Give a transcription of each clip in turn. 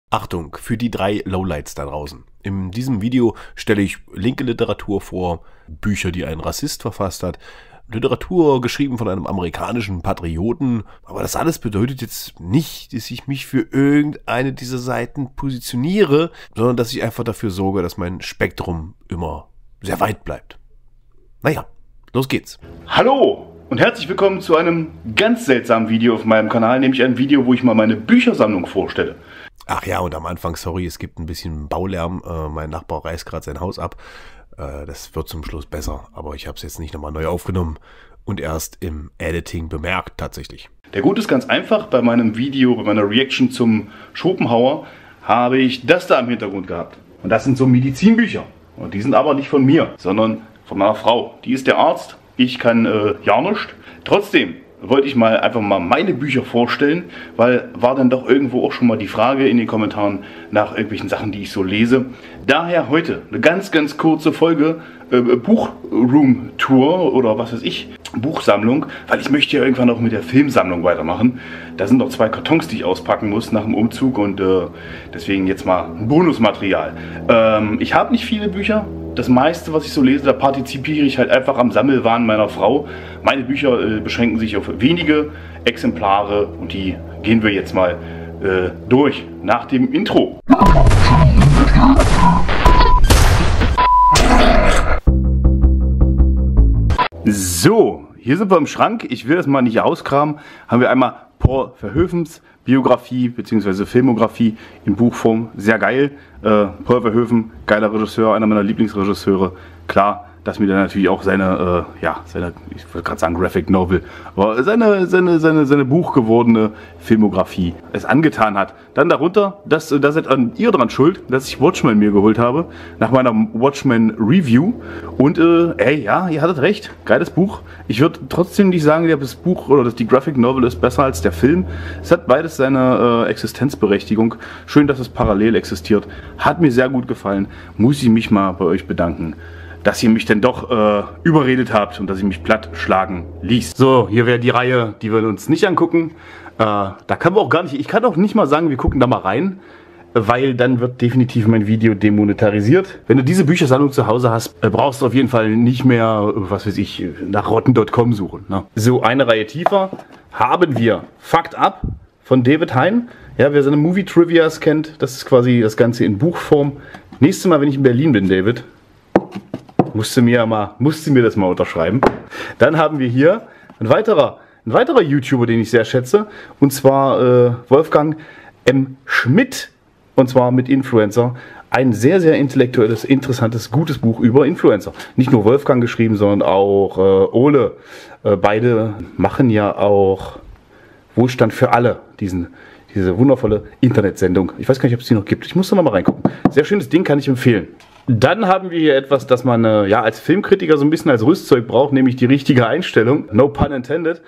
Achtung, für die 3 Lowlights da draußen. In diesem Video stelle ich linke Literatur vor, Bücher, die ein Rassist verfasst hat, Literatur geschrieben von einem amerikanischen Patrioten, aber das alles bedeutet jetzt nicht, dass ich mich für irgendeine dieser Seiten positioniere, sondern dass ich einfach dafür sorge, dass mein Spektrum immer sehr weit bleibt. Naja, los geht's. Hallo und herzlich willkommen zu einem ganz seltsamen Video auf meinem Kanal, nämlich ein Video, wo ich mal meine Büchersammlung vorstelle. Ach ja, und am Anfang, sorry, es gibt ein bisschen Baulärm. Mein Nachbar reißt gerade sein Haus ab. Das wird zum Schluss besser, aber ich habe es jetzt nicht nochmal neu aufgenommen und erst im Editing bemerkt tatsächlich. Der Grund ist ganz einfach, bei meinem Video, bei meiner Reaction zum Schopenhauer, habe ich das da im Hintergrund gehabt. Und das sind so Medizinbücher. Und die sind aber nicht von mir, sondern von meiner Frau. Die ist der Arzt, ich kann ja nichts. Trotzdem wollte ich mal einfach mal meine Bücher vorstellen, weil war dann doch irgendwo auch schon mal die Frage in den Kommentaren nach irgendwelchen Sachen, die ich so lese. Daher heute eine ganz kurze Folge Buchroom-Tour oder was weiß ich, Buchsammlung, weil ich möchte ja irgendwann auch mit der Filmsammlung weitermachen. Da sind noch 2 Kartons, die ich auspacken muss nach dem Umzug und deswegen jetzt mal Bonusmaterial. Ich habe nicht viele Bücher. Das meiste, was ich so lese, da partizipiere ich halt einfach am Sammelwahn meiner Frau. Meine Bücher beschränken sich auf wenige Exemplare und die gehen wir jetzt mal durch nach dem Intro. So, hier sind wir im Schrank. Ich will das mal nicht auskramen. Haben wir einmal Paul Verhoevens Biografie bzw. Filmografie in Buchform. Sehr geil. Paul Verhoeven, geiler Regisseur, einer meiner Lieblingsregisseure. Klar, dass mir dann natürlich auch seine, ich wollte gerade sagen Graphic Novel, aber seine buchgewordene Filmografie es angetan hat. Dann darunter, da seid ihr dran schuld, dass ich Watchmen mir geholt habe, nach meiner Watchmen Review. Und ey, ja, ihr hattet recht, geiles Buch. Ich würde trotzdem nicht sagen, das Buch oder die Graphic Novel ist besser als der Film. Es hat beides seine Existenzberechtigung. Schön, dass es parallel existiert. Hat mir sehr gut gefallen. Muss ich mich mal bei euch bedanken, dass ihr mich denn doch überredet habt und dass ich mich platt schlagen ließ. So, hier wäre die Reihe, die wir uns nicht angucken. Da kann man auch gar nicht, ich kann auch nicht mal sagen, wir gucken da mal rein, weil dann wird definitiv mein Video demonetarisiert. Wenn du diese Büchersammlung zu Hause hast, brauchst du auf jeden Fall nicht mehr, was weiß ich, nach rotten.com suchen. Ne? So, eine Reihe tiefer haben wir Fucked Up von David Hein. Ja, wer seine Movie-Trivias kennt, das ist quasi das Ganze in Buchform. Nächstes Mal, wenn ich in Berlin bin, David, musste mir das mal unterschreiben. Dann haben wir hier ein weiterer YouTuber, den ich sehr schätze, und zwar Wolfgang M. Schmidt, und zwar mit Influencer. Ein sehr intellektuelles, interessantes, gutes Buch über Influencer. Nicht nur Wolfgang geschrieben, sondern auch Ole. Beide machen ja auch Wohlstand für alle, diese wundervolle Internetsendung. Ich weiß gar nicht, ob es die noch gibt. Ich muss da noch mal reingucken. Sehr schönes Ding, kann ich empfehlen. Dann haben wir hier etwas, das man ja als Filmkritiker so ein bisschen als Rüstzeug braucht, nämlich die richtige Einstellung. No pun intended.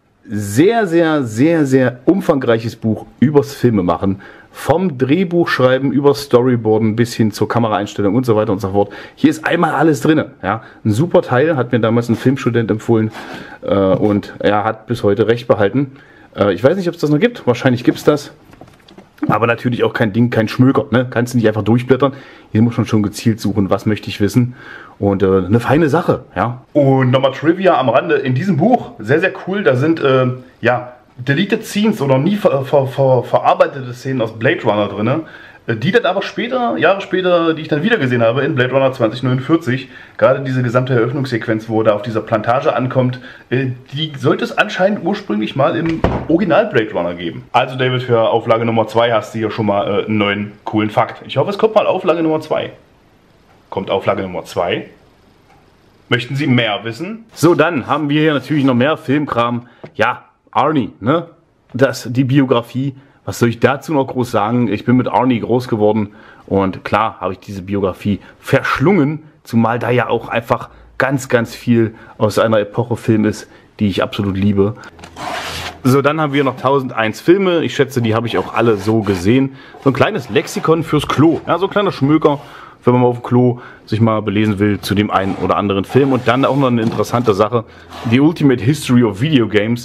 Sehr umfangreiches Buch übers Filmemachen. Vom Drehbuchschreiben über Storyboarden bis hin zur Kameraeinstellung und so weiter und so fort. Hier ist einmal alles drin. Ja? Ein super Teil, hat mir damals ein Filmstudent empfohlen und er hat bis heute recht behalten. Ich weiß nicht, ob es das noch gibt. Wahrscheinlich gibt es das. Aber natürlich auch kein Ding, kein Schmöker. Ne? Kannst du nicht einfach durchblättern. Hier muss man schon gezielt suchen, was möchte ich wissen. Und eine feine Sache. Ja. Und nochmal Trivia am Rande. In diesem Buch, sehr cool, da sind Deleted Scenes oder nie verarbeitete Szenen aus Blade Runner drin. Die dann aber Jahre später, die ich dann wieder gesehen habe in Blade Runner 2049, gerade diese gesamte Eröffnungssequenz, wo er da auf dieser Plantage ankommt, die sollte es anscheinend ursprünglich mal im Original Blade Runner geben. Also David, für Auflage Nummer 2 hast du hier schon mal einen neuen coolen Fakt. Ich hoffe, es kommt mal Auflage Nummer 2. Kommt Auflage Nummer 2? Möchten Sie mehr wissen? So, dann haben wir hier natürlich noch mehr Filmkram. Ja, Arnie, ne? Die Biografie. Was soll ich dazu noch groß sagen? Ich bin mit Arnie groß geworden und klar habe ich diese Biografie verschlungen, zumal da ja auch einfach ganz viel aus einer Epoche Film ist, die ich absolut liebe. So, dann haben wir noch 1001 Filme. Ich schätze, die habe ich auch alle so gesehen. So ein kleines Lexikon fürs Klo. Ja, so ein kleiner Schmöker, wenn man mal auf dem Klo sich mal belesen will zu dem einen oder anderen Film. Und dann auch noch eine interessante Sache. The Ultimate History of Video Games.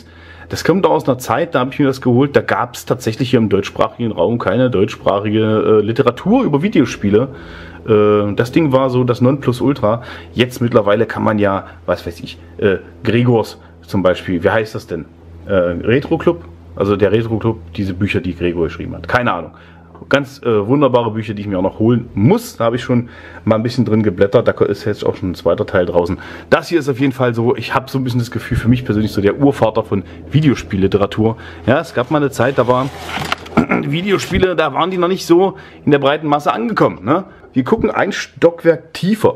Das kommt aus einer Zeit, da habe ich mir das geholt, da gab es tatsächlich hier im deutschsprachigen Raum keine deutschsprachige Literatur über Videospiele. Das Ding war so das Nonplusultra. Jetzt mittlerweile kann man ja, was weiß ich, Gregors zum Beispiel, wie heißt das denn? Retro Club? Also der Retro Club, diese Bücher, die Gregor geschrieben hat. Keine Ahnung. Ganz wunderbare Bücher, die ich mir auch noch holen muss. Da habe ich schon mal ein bisschen drin geblättert. Da ist jetzt auch schon ein zweiter Teil draußen. Das hier ist auf jeden Fall so, ich habe so ein bisschen das Gefühl, für mich persönlich so der Urvater von Videospielliteratur. Ja, es gab mal eine Zeit, da waren Videospiele, da waren die noch nicht so in der breiten Masse angekommen. Ne? Wir gucken ein Stockwerk tiefer.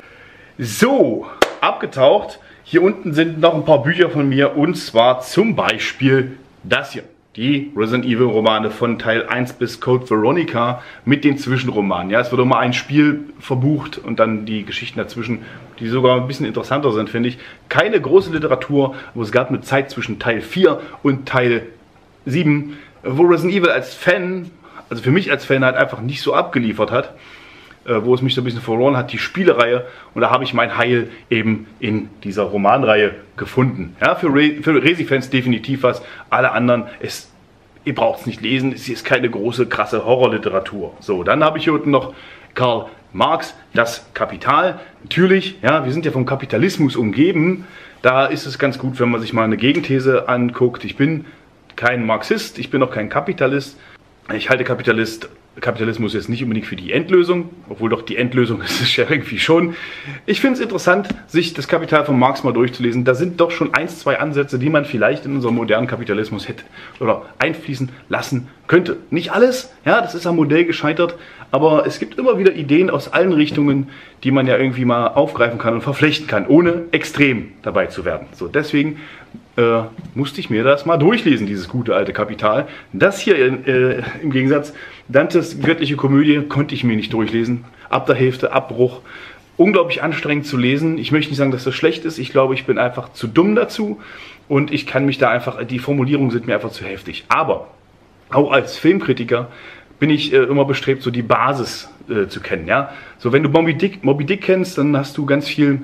So, abgetaucht. Hier unten sind noch ein paar Bücher von mir. Und zwar zum Beispiel das hier. Die Resident Evil Romane von Teil 1 bis Code Veronica mit den Zwischenromanen. Ja, es wird immer ein Spiel verbucht und dann die Geschichten dazwischen, die sogar ein bisschen interessanter sind, finde ich. Keine große Literatur, wo es gab eine Zeit zwischen Teil 4 und Teil 7, wo Resident Evil als Fan, also für mich als Fan halt einfach nicht so abgeliefert hat, wo es mich so ein bisschen verloren hat, die Spielereihe. Und da habe ich mein Heil eben in dieser Romanreihe gefunden. Ja, für Resi-Fans definitiv was. Alle anderen, ihr braucht es nicht lesen, es ist keine große, krasse Horrorliteratur. So, dann habe ich hier unten noch Karl Marx, das Kapital. Natürlich, ja, wir sind ja vom Kapitalismus umgeben. Da ist es ganz gut, wenn man sich mal eine Gegenthese anguckt. Ich bin kein Marxist, ich bin auch kein Kapitalist. Ich halte Kapitalismus jetzt nicht unbedingt für die Endlösung, obwohl doch die Endlösung ist es ja irgendwie schon. Ich finde es interessant, sich das Kapital von Marx mal durchzulesen. Da sind doch schon 1, 2 Ansätze, die man vielleicht in unseren modernen Kapitalismus hätte oder einfließen lassen könnte. Nicht alles, ja, das ist am Modell gescheitert, aber es gibt immer wieder Ideen aus allen Richtungen, die man ja irgendwie mal aufgreifen kann und verflechten kann, ohne extrem dabei zu werden. So, deswegen musste ich mir das mal durchlesen, dieses gute alte Kapital. Das hier im Gegensatz, Dantes göttliche Komödie, konnte ich mir nicht durchlesen. Ab der Hälfte, Abbruch. Unglaublich anstrengend zu lesen. Ich möchte nicht sagen, dass das schlecht ist. Ich glaube, ich bin einfach zu dumm dazu. Und ich kann mich da einfach, die Formulierungen sind mir einfach zu heftig. Aber auch als Filmkritiker bin ich immer bestrebt, so die Basis zu kennen. Ja? So, wenn du Moby Dick kennst, dann hast du ganz viele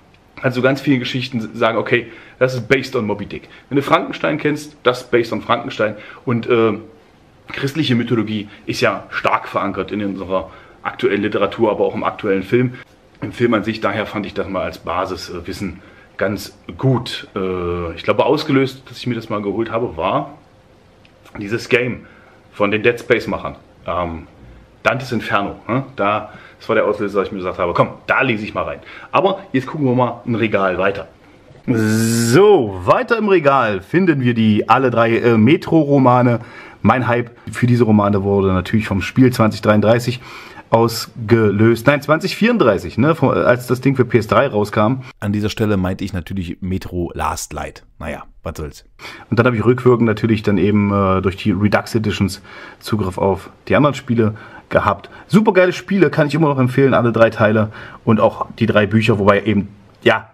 Geschichten sagen, okay, das ist based on Moby Dick. Wenn du Frankenstein kennst, das ist based on Frankenstein. Und christliche Mythologie ist ja stark verankert in unserer aktuellen Literatur, aber auch im aktuellen Film. Im Film an sich, daher fand ich das mal als Basiswissen ganz gut. Ich glaube, ausgelöst, dass ich mir das mal geholt habe, war dieses Game von den Dead Space-Machern. Dantes Inferno. Ne? Das war der Auslöser, dass ich mir gesagt habe, komm, da lese ich mal rein. Aber jetzt gucken wir mal ein Regal weiter. So, weiter im Regal finden wir alle 3 Metro-Romane. Mein Hype für diese Romane wurde natürlich vom Spiel 2033 ausgelöst. Nein, 2034, ne, als das Ding für PS3 rauskam. An dieser Stelle meinte ich natürlich Metro Last Light. Naja, was soll's. Und dann habe ich rückwirkend natürlich dann eben durch die Redux Editions Zugriff auf die anderen Spiele gehabt. Super geile Spiele, kann ich immer noch empfehlen, alle 3 Teile und auch die 3 Bücher, wobei eben, ja,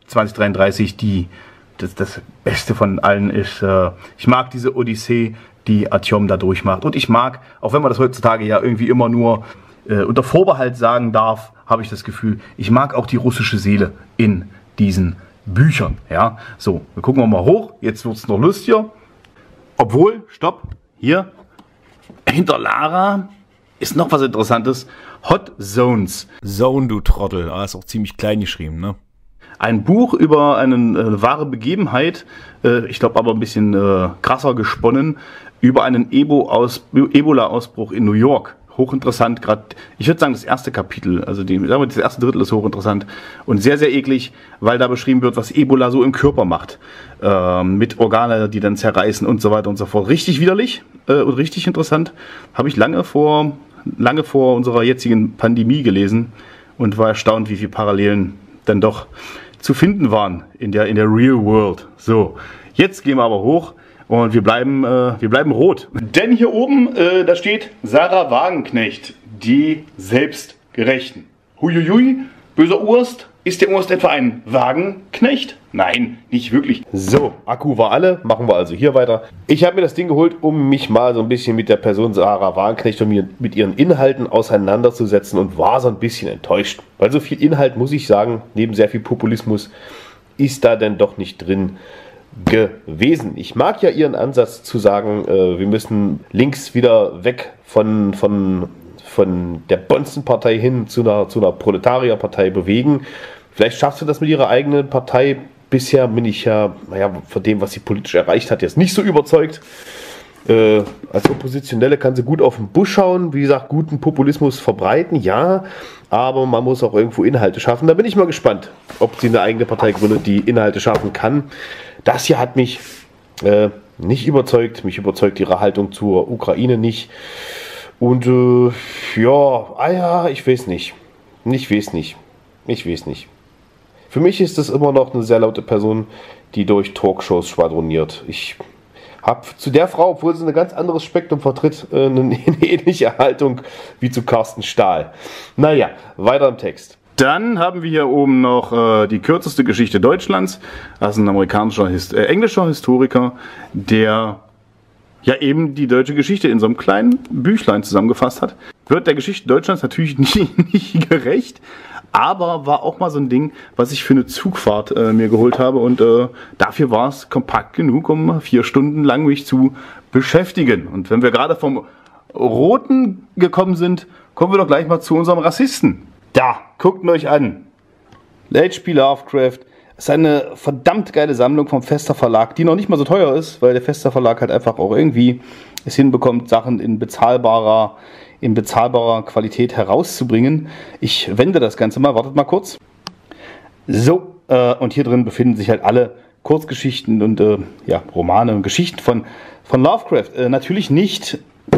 2033 das Beste von allen ist. Ich mag diese Odyssee, die Artyom da durchmacht. Und ich mag, auch wenn man das heutzutage ja irgendwie immer nur unter Vorbehalt sagen darf, habe ich das Gefühl, ich mag auch die russische Seele in diesen Büchern. Ja, so, wir gucken mal hoch. Jetzt wird es noch lustiger. Obwohl, stopp, hier, hinter Lara ist noch was Interessantes. Hot Zones. Zone, du Trottel. Ist auch ziemlich klein geschrieben, ne? Ein Buch über eine wahre Begebenheit, ich glaube aber ein bisschen krasser gesponnen, über einen Ebola-Ausbruch in New York. Hochinteressant, gerade, ich würde sagen, das erste Kapitel, also das erste Drittel ist hochinteressant und sehr, sehr eklig, weil da beschrieben wird, was Ebola so im Körper macht. Mit Organe, die dann zerreißen und so weiter und so fort. Richtig widerlich und richtig interessant. Habe ich lange vor unserer jetzigen Pandemie gelesen und war erstaunt, wie viele Parallelen dann doch zu finden waren in der Real World. So, jetzt gehen wir aber hoch und wir bleiben rot. Denn hier oben, da steht Sarah Wagenknecht, die Selbstgerechten. Huiuiui, böser Urst. Ist der Urst etwa ein Wagenknecht? Nein, nicht wirklich. So, Akku war alle, machen wir also hier weiter. Ich habe mir das Ding geholt, um mich mal so ein bisschen mit der Person Sarah Wagenknecht und mir mit ihren Inhalten auseinanderzusetzen und war so ein bisschen enttäuscht. Weil so viel Inhalt, muss ich sagen, neben sehr viel Populismus, ist da denn doch nicht drin, gewesen. Ich mag ja Ihren Ansatz zu sagen, wir müssen links wieder weg von der Bonzenpartei hin zu einer Proletarierpartei bewegen. Vielleicht schaffst du das mit Ihrer eigenen Partei. Bisher bin ich ja, von dem, was sie politisch erreicht hat, jetzt nicht so überzeugt. Als Oppositionelle kann sie gut auf den Busch schauen, wie gesagt, guten Populismus verbreiten, ja, aber man muss auch irgendwo Inhalte schaffen. Da bin ich mal gespannt, ob sie eine eigene Partei gründet, die Inhalte schaffen kann. Das hier hat mich nicht überzeugt. Mich überzeugt ihre Haltung zur Ukraine nicht. Und ich weiß nicht. Ich weiß nicht. Für mich ist das immer noch eine sehr laute Person, die durch Talkshows schwadroniert. Ich habe zu der Frau, obwohl sie ein ganz anderes Spektrum vertritt, eine ähnliche Haltung wie zu Carsten Stahl. Naja, weiter im Text. Dann haben wir hier oben noch die kürzeste Geschichte Deutschlands. Das ist ein englischer Historiker, der ja eben die deutsche Geschichte in so einem kleinen Büchlein zusammengefasst hat. Wird der Geschichte Deutschlands natürlich nicht gerecht, aber war auch mal so ein Ding, was ich für eine Zugfahrt mir geholt habe, und dafür war es kompakt genug, um 4 Stunden lang mich zu beschäftigen. Und wenn wir gerade vom Roten gekommen sind, kommen wir doch gleich mal zu unserem Rassisten. Da, guckt ihn euch an. H.P. Lovecraft ist eine verdammt geile Sammlung vom Vesta Verlag, die noch nicht mal so teuer ist, weil der Vesta Verlag halt einfach auch irgendwie es hinbekommt, Sachen in bezahlbarer Qualität herauszubringen. Ich wende das Ganze mal, wartet mal kurz. So, und hier drin befinden sich halt alle Kurzgeschichten und Romane und Geschichten von Lovecraft. Natürlich nicht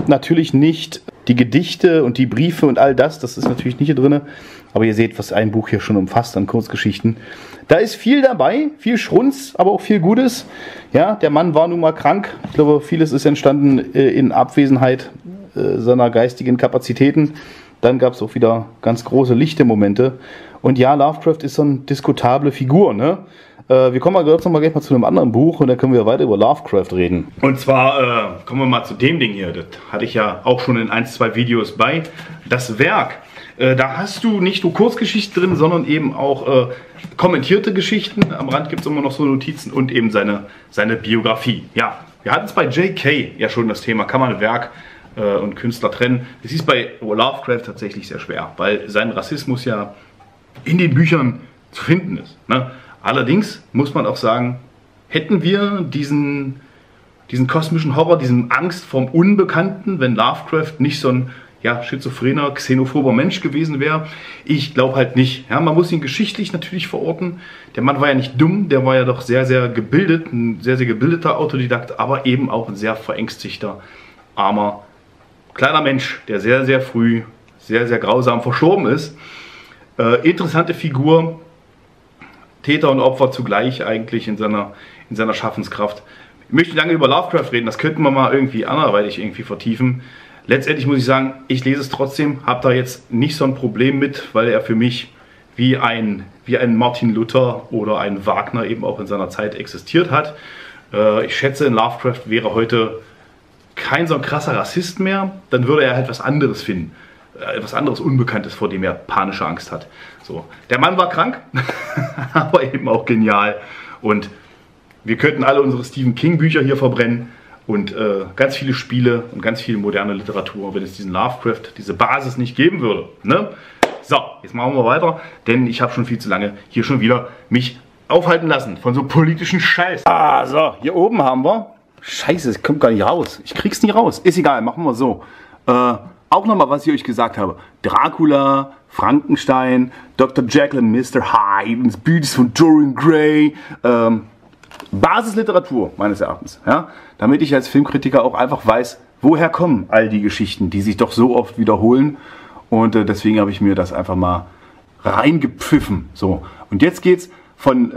die Gedichte und die Briefe und all das ist natürlich nicht hier drin. Aber ihr seht, was ein Buch hier schon umfasst an Kurzgeschichten. Da ist viel dabei, viel Schrunz, aber auch viel Gutes. Ja, der Mann war nun mal krank. Ich glaube, vieles ist entstanden in Abwesenheit seiner geistigen Kapazitäten. Dann gab es auch wieder ganz große lichte Momente. Und ja, Lovecraft ist so eine diskutable Figur, ne? Wir kommen jetzt noch mal gleich mal zu einem anderen Buch und dann können wir weiter über Lovecraft reden. Und zwar kommen wir mal zu dem Ding hier. Das hatte ich ja auch schon in 1, 2 Videos bei. Das Werk. Da hast du nicht nur Kurzgeschichten drin, sondern eben auch kommentierte Geschichten. Am Rand gibt es immer noch so Notizen und eben seine Biografie. Ja, wir hatten es bei J.K. ja schon das Thema, kann man Werk und Künstler trennen. Das ist bei Lovecraft tatsächlich sehr schwer, weil sein Rassismus ja in den Büchern zu finden ist. Ne? Allerdings muss man auch sagen, hätten wir diesen kosmischen Horror, diesen Angst vorm Unbekannten, wenn Lovecraft nicht so ein schizophrener, xenophober Mensch gewesen wäre? Ich glaube halt nicht. Ja, man muss ihn geschichtlich natürlich verorten. Der Mann war ja nicht dumm, der war ja doch sehr, sehr gebildet, ein sehr, sehr gebildeter Autodidakt, aber eben auch ein sehr verängstigter, armer, kleiner Mensch, der sehr, sehr früh, sehr, sehr grausam verstorben ist. Interessante Figur, Täter und Opfer zugleich eigentlich in seiner Schaffenskraft. Ich möchte lange über Lovecraft reden, das könnten wir mal irgendwie anderweitig vertiefen. Letztendlich muss ich sagen, ich lese es trotzdem, habe da jetzt nicht so ein Problem mit, weil er für mich wie ein Martin Luther oder ein Wagner eben auch in seiner Zeit existiert hat. Ich schätze, Lovecraft wäre heute kein so ein krasser Rassist mehr, dann würde er halt was anderes finden. Etwas anderes Unbekanntes, vor dem er panische Angst hat. So. Der Mann war krank, aber eben auch genial. Und wir könnten alle unsere Stephen King Bücher hier verbrennen und ganz viele Spiele und ganz viel moderne Literatur, wenn es diesen Lovecraft, diese Basis nicht geben würde. Ne? So, jetzt machen wir weiter, denn ich habe schon viel zu lange hier schon wieder mich aufhalten lassen von so politischen Scheiß. Ah, so, hier oben haben wir. Scheiße, es kommt gar nicht raus. Ich krieg's nicht raus. Ist egal, machen wir so. Auch nochmal, was ich euch gesagt habe. Dracula, Frankenstein, Dr. Jekyll und Mr. Hyde, das Bücher von Dorian Gray. Basisliteratur, meines Erachtens. Ja? Damit ich als Filmkritiker auch einfach weiß, woher kommen all die Geschichten, die sich doch so oft wiederholen. Und deswegen habe ich mir das einfach mal reingepfiffen. So. Und jetzt geht's von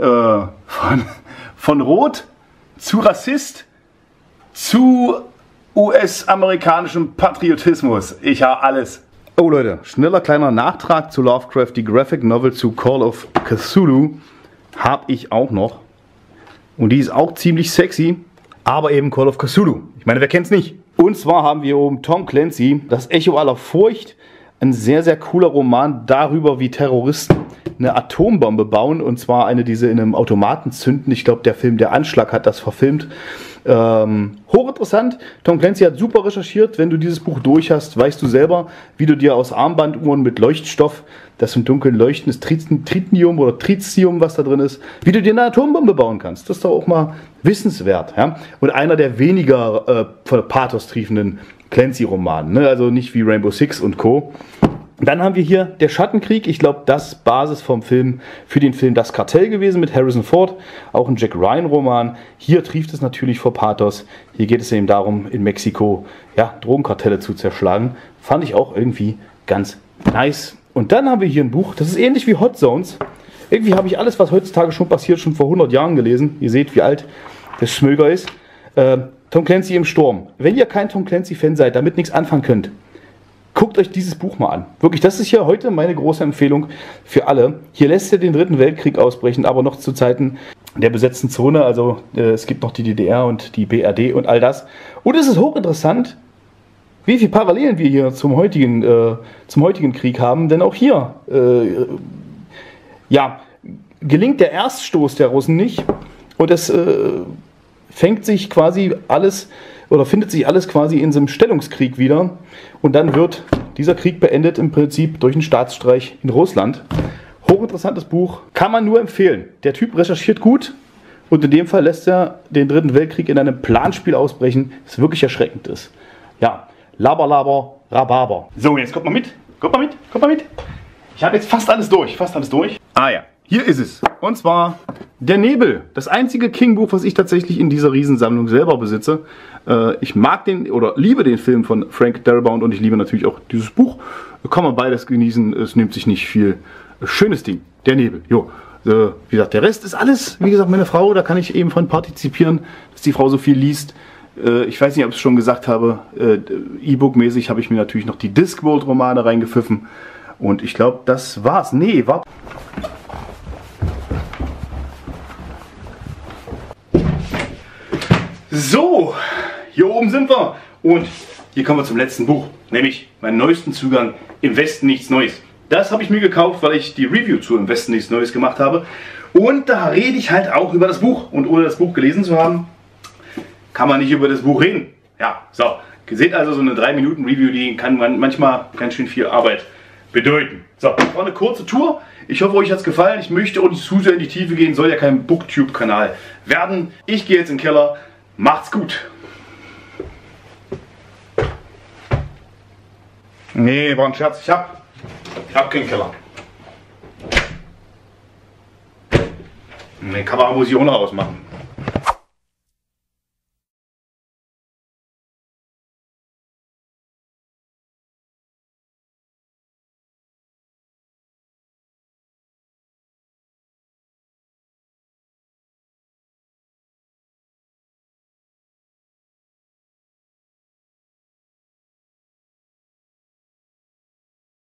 Rot zu Rassist zu US-amerikanischem Patriotismus. Ich habe alles. Oh Leute, schneller kleiner Nachtrag zu Lovecraft, die Graphic Novel zu Call of Cthulhu habe ich auch noch. Und die ist auch ziemlich sexy, aber eben Call of Cthulhu. Ich meine, wer kennt's nicht? Und zwar haben wir oben Tom Clancy, Das Echo aller Furcht. Ein sehr, sehr cooler Roman darüber, wie Terroristen eine Atombombe bauen, und zwar eine, die sie in einem Automaten zünden. Ich glaube, der Film Der Anschlag hat das verfilmt. Hochinteressant. Tom Clancy hat super recherchiert. Wenn du dieses Buch durch hast, weißt du selber, wie du dir aus Armbanduhren mit Leuchtstoff, das im Dunkeln leuchtendes Tritium oder Tritium, was da drin ist, wie du dir eine Atombombe bauen kannst. Das ist doch auch mal wissenswert. Ja? Und einer der weniger Pathos triefenden Clancy-Romanen. Ne? Also nicht wie Rainbow Six und Co. Dann haben wir hier Der Schattenkrieg. Ich glaube, das ist Basis vom Film, für den Film Das Kartell gewesen mit Harrison Ford. Auch ein Jack Ryan-Roman. Hier trieft es natürlich vor Pathos. Hier geht es eben darum, in Mexiko ja, Drogenkartelle zu zerschlagen. Fand ich auch irgendwie ganz nice. Und dann haben wir hier ein Buch, das ist ähnlich wie Hot Zones. Irgendwie habe ich alles, was heutzutage schon passiert, schon vor 100 Jahren gelesen. Ihr seht, wie alt das Schmöger ist. Tom Clancy im Sturm. Wenn ihr kein Tom Clancy-Fan seid, damit nichts anfangen könnt, guckt euch dieses Buch mal an. Wirklich, das ist hier heute meine große Empfehlung für alle. Hier lässt er den Dritten Weltkrieg ausbrechen, aber noch zu Zeiten der besetzten Zone. Also es gibt noch die DDR und die BRD und all das. Und es ist hochinteressant, wie viele Parallelen wir hier zum heutigen Krieg haben. Denn auch hier ja, gelingt der Erststoß der Russen nicht. Und es fängt sich quasi alles oder findet sich alles quasi in so einem Stellungskrieg wieder. Und dann wird dieser Krieg beendet im Prinzip durch einen Staatsstreich in Russland. Hochinteressantes Buch, kann man nur empfehlen. Der Typ recherchiert gut und in dem Fall lässt er den Dritten Weltkrieg in einem Planspiel ausbrechen, das wirklich erschreckend ist. Ja, Laber, Laber, Rhabarber. So, jetzt kommt mal mit, kommt mal mit, kommt mal mit. Ich habe jetzt fast alles durch, Ah ja, hier ist es. Und zwar Der Nebel. Das einzige King-Buch, was ich tatsächlich in dieser Riesensammlung selber besitze. Ich mag den oder liebe den Film von Frank Darabont und ich liebe natürlich auch dieses Buch. Kann man beides genießen. Es nimmt sich nicht viel. Schönes Ding. Der Nebel. Jo. Wie gesagt, der Rest ist alles, wie gesagt, meine Frau. Da kann ich eben von partizipieren, dass die Frau so viel liest. Ich weiß nicht, ob ich es schon gesagt habe. E-Book-mäßig habe ich mir natürlich noch die Discworld-Romane reingepfiffen. Und ich glaube, das war's. Nee, war... So, hier oben sind wir und hier kommen wir zum letzten Buch, nämlich meinen neuesten Zugang Im Westen nichts Neues. Das habe ich mir gekauft, weil ich die Review zu Im Westen nichts Neues gemacht habe und da rede ich halt auch über das Buch und ohne das Buch gelesen zu haben, kann man nicht über das Buch reden. Ja, so, ihr seht also so eine 3-Minuten-Review, die kann man manchmal ganz schön viel Arbeit bedeuten. So, das war eine kurze Tour. Ich hoffe, euch hat es gefallen. Ich möchte auch nicht zu sehr in die Tiefe gehen, soll ja kein Booktube-Kanal werden. Ich gehe jetzt in den Keller. Macht's gut. Nee, war ein Scherz. Ich hab keinen Keller. Die Kamera muss ich auch noch ausmachen.